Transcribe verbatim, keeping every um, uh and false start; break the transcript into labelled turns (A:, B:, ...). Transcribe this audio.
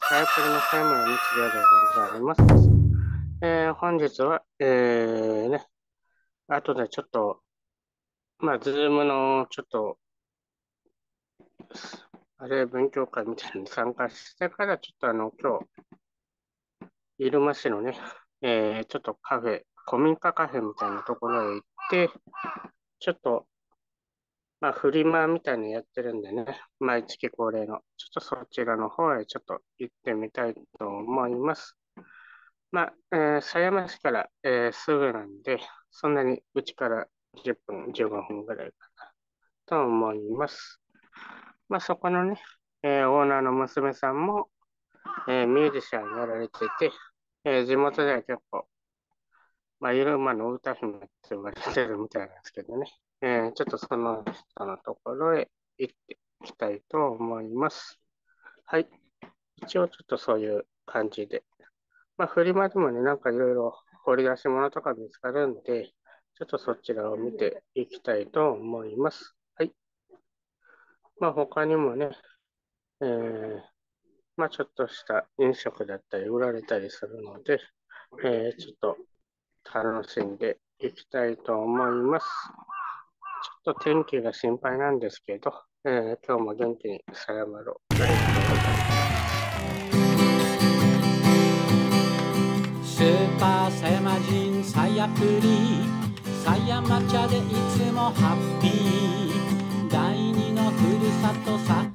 A: サイクルの買い物日常でございます。えー本日は、えーね、後でちょっと、まあ、ズームのちょっと、あれ、勉強会みたいなのに参加してから、ちょっとあの、今日、入間市のね、えーちょっとカフェ、古民家カフェみたいなところへ行って、ちょっと、まあ、フリマみたいなのやってるんでね、毎月恒例の、ちょっとそちらの方へちょっと行ってみたいと思います。まあ、えー狭山市から、えーすぐなんで、そんなにうちからじゅっぷん、じゅうごふんぐらいかなと思います。まあ、そこのね、えーオーナーの娘さんも、えーミュージシャンやられてて、えー地元では結構、まあ、いる馬の歌姫って言われてるみたいなんですけどね、えーちょっとその人のところへ行っていきたいと思います。はい。一応ちょっとそういう感じで。まあ、フリマでもね、なんかいろいろ掘り出し物とか見つかるんで、ちょっとそちらを見ていきたいと思います。はい。まあ、他にもね、えー、まあ、ちょっとした飲食だったり売られたりするので、えー、ちょっと楽しんでいきたいと思います。ちょっと天気が心配なんですけど、えー、今日も元気にさよなら。ありがとうございます。
B: スーパー狭山人さやプリ狭山茶でいつもハッピー第二のふるさと